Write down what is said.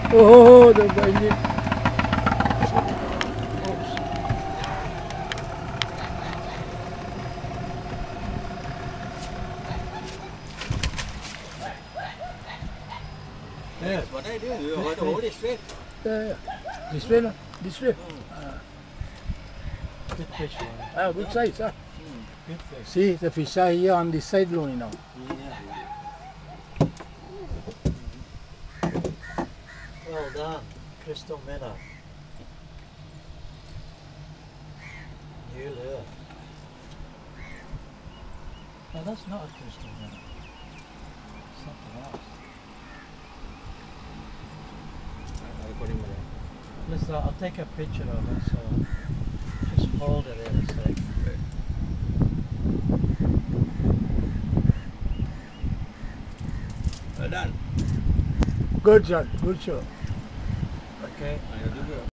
Oh, the banjir. Yeah, what I do, you got to hold it straight. Yeah. This way, no? This way. Good fish, Loni. Good size, huh? Good fish. See, the fish are here on this side, Loni, now. Yeah. Well done, crystal minnow. New lure. No, that's not a crystal minnow. Something else. Listen, I'll take a picture of it, so just hold it in a sec. Well done. Good shot, good shot. Okay.